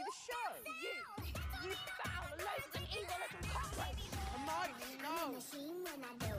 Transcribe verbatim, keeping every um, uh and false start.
the show. You, you foul, loathsome, evil little cockroach. Hermione, no.